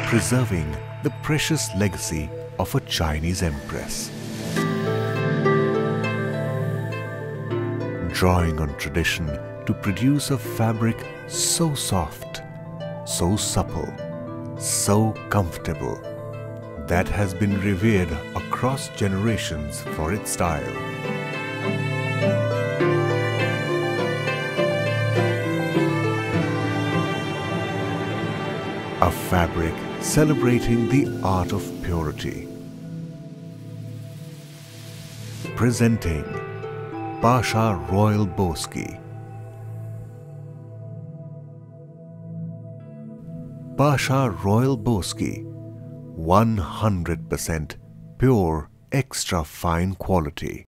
preserving the precious legacy of a Chinese empress. Drawing on tradition to produce a fabric so soft, so supple, so comfortable, that has been revered across generations for its style. A fabric celebrating the art of purity. Presenting Pasha Royal Boski. Pasha Royal Boski, 100% pure extra fine quality.